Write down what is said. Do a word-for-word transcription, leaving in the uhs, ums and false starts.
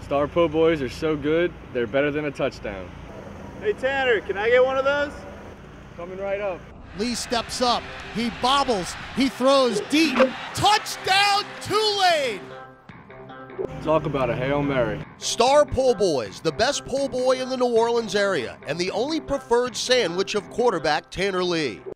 Star po' boys are so good, they're better than a touchdown. Hey Tanner, can I get one of those? Coming right up. Lee steps up, he bobbles, he throws deep. Touchdown, Tulane! Talk about a Hail Mary. Star po' boys, the best po' boy in the New Orleans area, and the only preferred sandwich of quarterback Tanner Lee.